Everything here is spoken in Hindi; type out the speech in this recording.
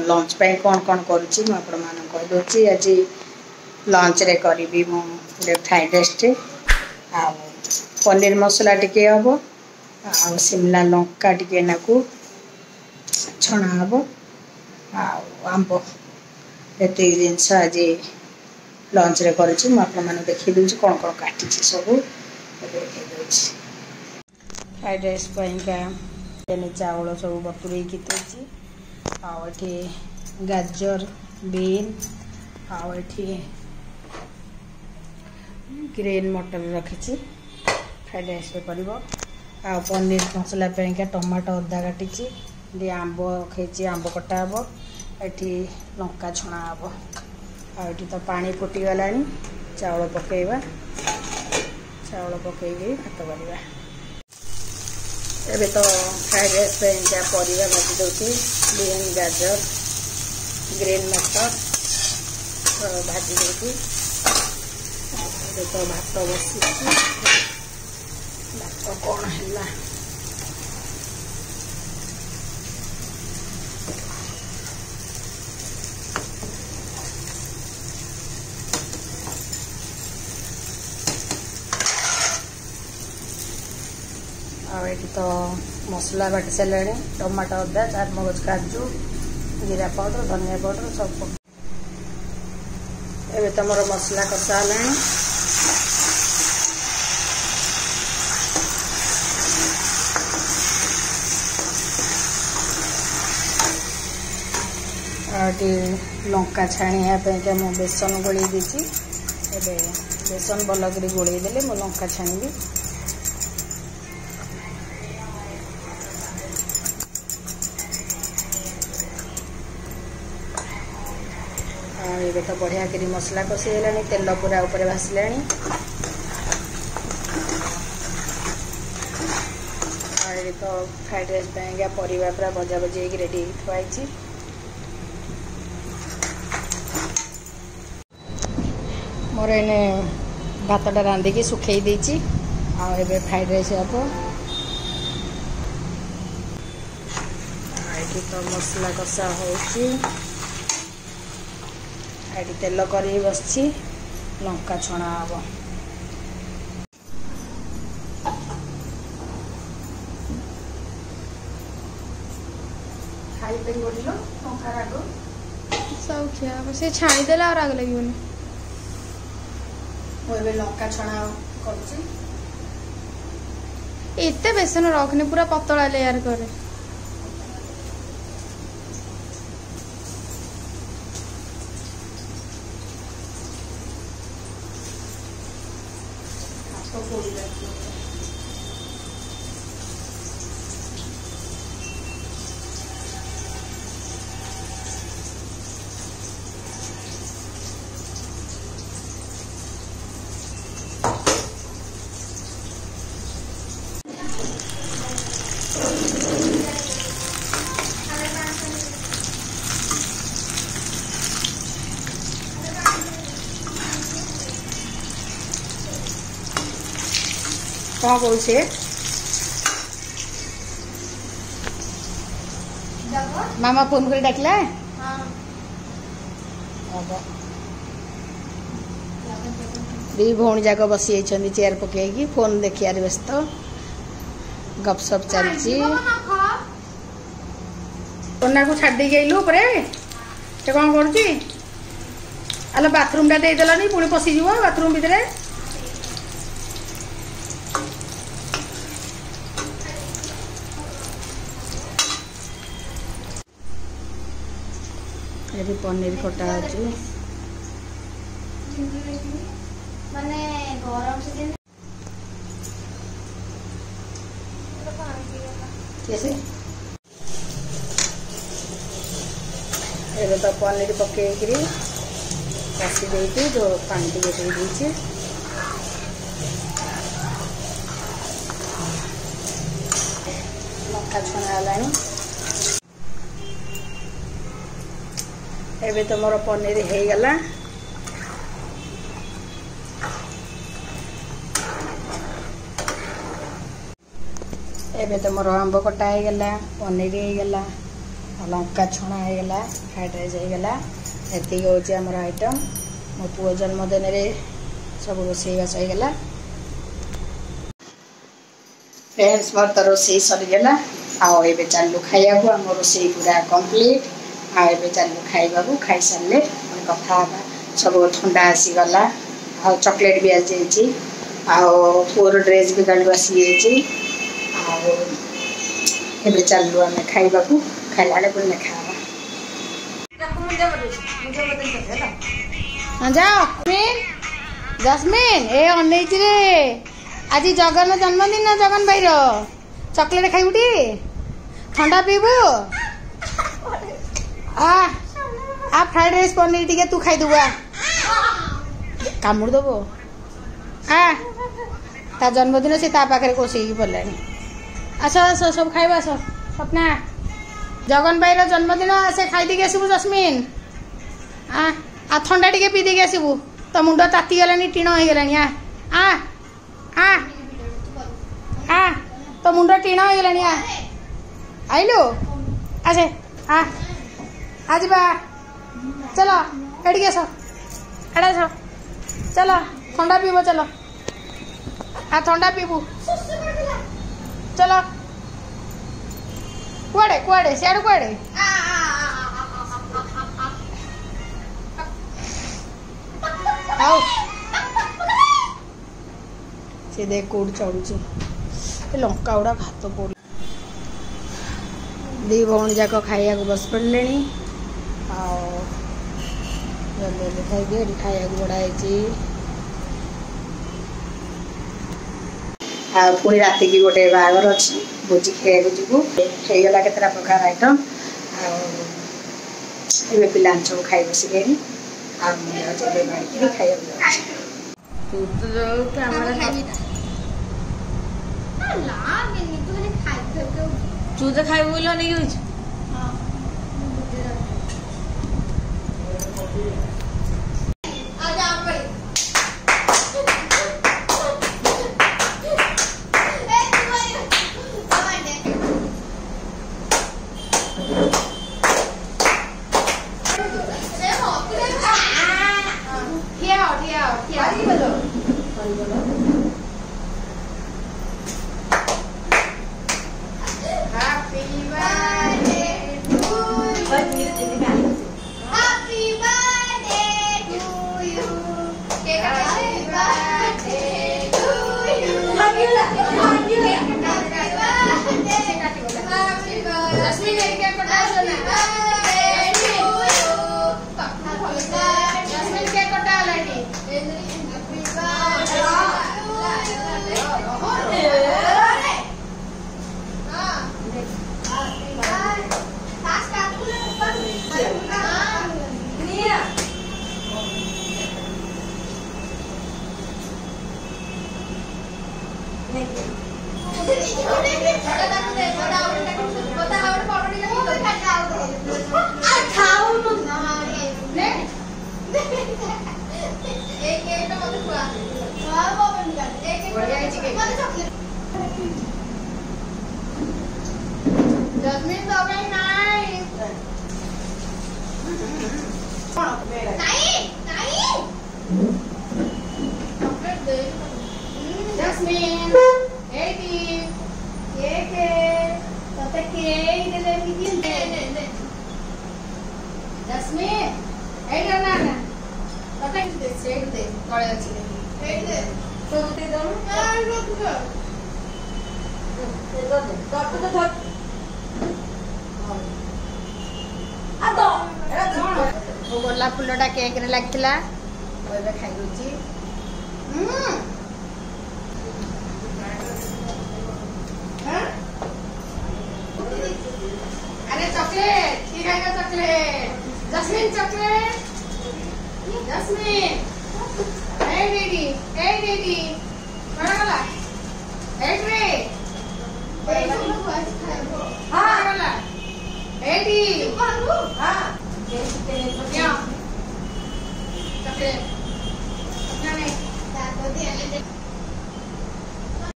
लंच पे कौन कौन करुच्ची मुझे आज लंच रे करी मु फ्राइड राइस टे आ पनीर मसला टिके हम आ शिमला लंका टिके नाकू छणा हम आंब ये जिनस आज लंच रे करुच्ची मुझे देखी दूसरी कौन कौन काटी सब देखी दूसरी फ्राइड राइस चावल सब बतुरे की आठी गाजर बीन आठी ग्रीन मटर रखी फ्राइड राइस कर पनीर मसला टमाटो अदा काटी आंब खाई आंब कटा हम ये लंका छणा हम आठी तो पानी फुटीगला चावल पकेवा चावल पकई भात करवा एबे तो फ्राइड राइस क्या परिवा भाजी दूसरी बीन गाजर ग्रीन मटर भाजी दूसरी तो भात बसी भात कौन है तो मसला बाटी सारे टमाटो अदा चाट मगज काजू जीरा पाउडर धनिया पाउडर सब एबे तो मोर मसला कषा लंका छाणिया मु बेसन गोल देती बेसन भल कर गोल देले मु लंका छाणी ये तो बढ़िया करी मसला कषे तेल पूरा ऊपर भासला तो फ्राइड राइस परिवा पूरा भजा भजी रेडी थुआई मोर एने भातटा रांधिकी सुखई देछि आबे फ्राइड राइस हम ये तो मसला कषा होची ये तेल करी बस लंका छणा हम खाई लंका राग सब खिया से छाणीदेला और राग लगे मुझे लंका छणा करते बेसन रखने पूरा पतला लेयर करे कौन कौन मामा फोन कर डाकला दी भौणी जाक बसी चेयर पकई फोन देखियार व्यस्त गपसप चलती कोना को छाड़ गलु से कौन कर बाथरूम टा देदेलानी पुणी पशिज बाथरूम भितर ये पनीर कटा माने गरम से कैसे तो पनीर पकई कसी दे जो पानी टे दे लंका छणा एबे तो मोर पनीर हो गला एबे तो मोर आंब कटा हो गला पनीर हो गला लंका छणा होगला फ्राइड राइस होगला एति होची हमर आइटम मो पुओ जन्मदिन रे सब रोषेईबास होगला फ्रेंड्स मोर तो रोषेई सरीगला आओ एबे चालू खाइबा हम रोषेई पूरा कंप्लीट आ एबे चालू खाइबा खाई सारे कथा सब ठंडा आसी गला आ चॉकलेट भी आ जाइए आओ पुओर ड्रेस भी गाड़ी आसी जाइए एबे चालू आम खाइबा खाइला बोले खावा जाओ जस्मिन ए अनेक रे आज जगन जन्मदिन जगन भाई चॉकलेट खाइबू टी ठंडा पीबू आ फ्राइड राइस पनीर टी तू खाईदेबू आ कामुड़ दबो आ ता जन्मदिन से ता पाखे कोसैकी पड़े आस आस सब खाइबा आस स्वप्ना जगन भाई जन्मदिन से खाई आसबू जस्मिन आ ठंडा टी पी देकी आसबू तो मुंड ताती गलानी टीण हो गलानी आ आ आ तो मुंड टीण हो गलानी आ आइलु आसे आ जा चलो एडिके आस एडा आस चलो ठंडा पीब चलो आ ठंडा पीबू चलो कुआड़े कुआड़े सियाड़ू कुआड़े आओ से देख कोड चढ़ुची लंका गुड़ा भात पड़ दी भौणी जाक खाइया बस पड़े खाई खाइया बड़ाई पुणी राति की गोटे बागर अच्छी भोजी खाइक जीवु होगला केतटा प्रकार आइटम आए पिला सब खाई बसिले खाइक तू तो खाइबू बोलो नहीं कुछ जस्मिन तो भाई नहीं जस्मिन जस्मिन गोलाप फुलटा केक रे लागथिला ओबे खाइ रुची अरे चॉकलेट की खाएगा चॉकलेट जस्मिन चॉकलेट जस्मिन ए दीदी बड़ा वाला ए ट्रे